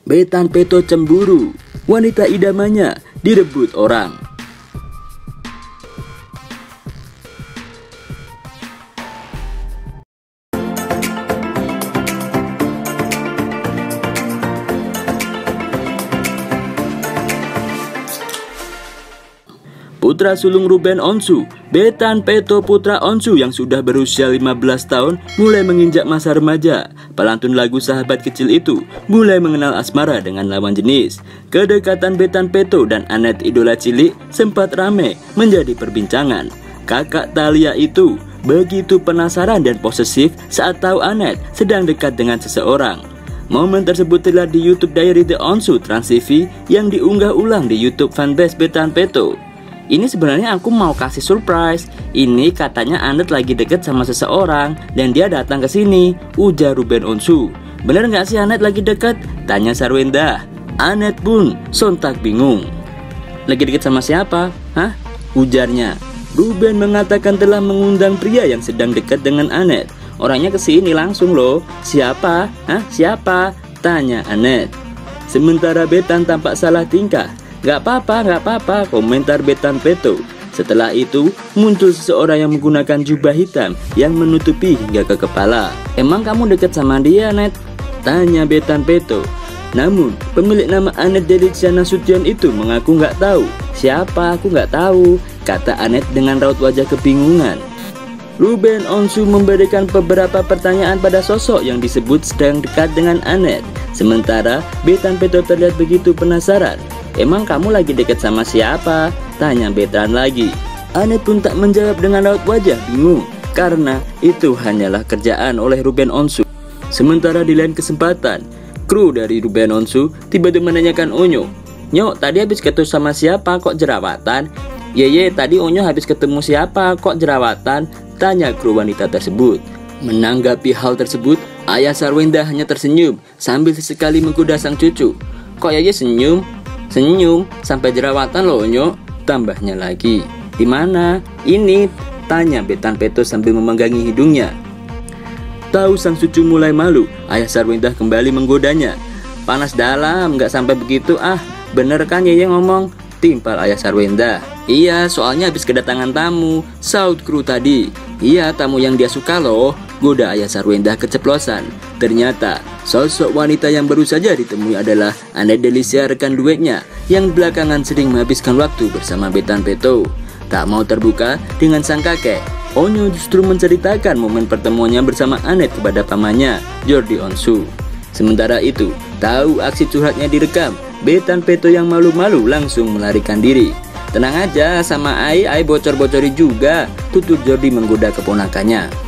Betan Peto cemburu, wanita idamannya direbut orang. Putra sulung Ruben Onsu, Betan Peto putra Onsu yang sudah berusia 15 tahun mulai menginjak masa remaja. Pelantun lagu Sahabat Kecil itu mulai mengenal asmara dengan lawan jenis. Kedekatan Betan Peto dan Annette idola cilik sempat ramai menjadi perbincangan. Kakak Thalia itu begitu penasaran dan posesif saat tahu Annette sedang dekat dengan seseorang. Momen tersebut terlihat di YouTube Diary The Onsu Trans TV yang diunggah ulang di YouTube fanbase Betan Peto. Ini sebenarnya aku mau kasih surprise. Ini katanya Annette lagi deket sama seseorang dan dia datang ke sini, ujar Ruben Onsu. Bener nggak sih Annette lagi deket? Tanya Sarwenda. Annette pun sontak bingung. Lagi deket sama siapa? Hah? Ujarnya. Ruben mengatakan telah mengundang pria yang sedang dekat dengan Annette. Orangnya ke sini langsung loh. Siapa? Hah? Siapa? Tanya Annette. Sementara Betan tampak salah tingkah. Gak apa-apa, komentar Betan Peto. Setelah itu, muncul seseorang yang menggunakan jubah hitam yang menutupi hingga ke kepala. Emang kamu deket sama dia, Annette? Tanya Betan Peto. Namun, pemilik nama Annette Delicia Nasution itu mengaku gak tahu. Siapa? Aku gak tahu, kata Annette dengan raut wajah kebingungan. Ruben Onsu memberikan beberapa pertanyaan pada sosok yang disebut sedang dekat dengan Annette. Sementara, Betan Peto terlihat begitu penasaran. Emang kamu lagi dekat sama siapa? Tanya Betan lagi. Annette pun tak menjawab dengan raut wajah bingung, karena itu hanyalah kerjaan oleh Ruben Onsu. Sementara di lain kesempatan, kru dari Ruben Onsu tiba-tiba menanyakan Onyo. Nyok, tadi habis ketemu sama siapa kok jerawatan? Yeye, tadi Onyo habis ketemu siapa kok jerawatan? Tanya kru wanita tersebut. Menanggapi hal tersebut, ayah Sarwenda hanya tersenyum sambil sesekali menggoda sang cucu. Kok Yeye senyum? Senyum sampai jerawatan loh Onyo, tambahnya lagi. Di mana? Ini, tanya Betan Peto sambil memenggangi hidungnya. Tahu sang cucu mulai malu, ayah Sarwenda kembali menggodanya. Panas dalam, nggak sampai begitu ah. Bener kan Yeye ngomong? Timpal ayah Sarwenda. Iya, soalnya habis kedatangan tamu, saut kru tadi. Iya, tamu yang dia suka loh, goda ayah Sarwenda keceplosan. Ternyata sosok wanita yang baru saja ditemui adalah Annette Delicia, rekan duetnya yang belakangan sering menghabiskan waktu bersama Betan Peto. Tak mau terbuka dengan sang kakek, Onyo justru menceritakan momen pertemuannya bersama Annette kepada pamannya, Jordi Onsu. Sementara itu, tahu aksi curhatnya direkam, Betan Peto yang malu-malu langsung melarikan diri. Tenang aja, sama Ai bocor-bocori juga, tutur Jordi menggoda keponakannya.